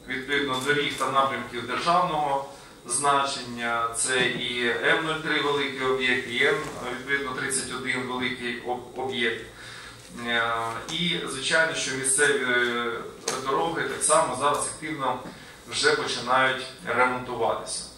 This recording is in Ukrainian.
відповідно доріг та напрямків державного значення. Це і М03 великий об'єкт, і відповідно 31 великий об'єкт. І, звичайно, що місцеві дороги так само зараз активно вже починають ремонтуватися.